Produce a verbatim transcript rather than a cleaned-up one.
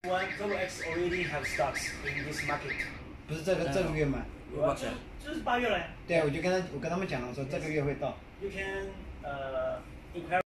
One Zero X already have stocks in this market。 不是这个这个月买。 有啊，就就是八月来。 对啊，我就跟他我跟他们讲了，说这个月会到。 You can 呃 inquire.